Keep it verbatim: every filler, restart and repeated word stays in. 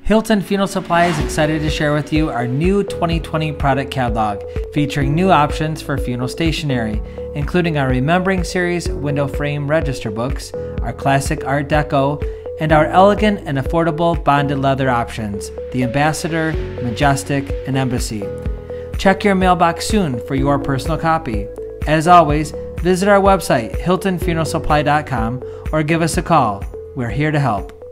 Hilton Funeral Supply is excited to share with you our new twenty twenty product catalog featuring new options for funeral stationery, including our Remembering Series window frame register books, our classic Art Deco, and our elegant and affordable bonded leather options, the Ambassador, Majestic, and Embassy. Check your mailbox soon for your personal copy. As always, visit our website, hilton funeral supply dot com, or give us a call. We're here to help.